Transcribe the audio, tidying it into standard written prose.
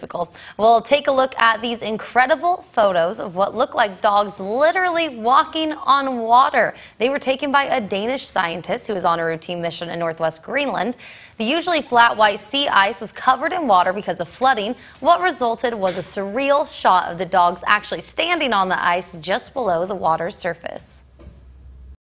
We'll take a look at these incredible photos of what look like dogs literally walking on water. They were taken by a Danish scientist who was on a routine mission in northwest Greenland. The usually flat white sea ice was covered in water because of flooding. What resulted was a surreal shot of the dogs actually standing on the ice just below the water's surface.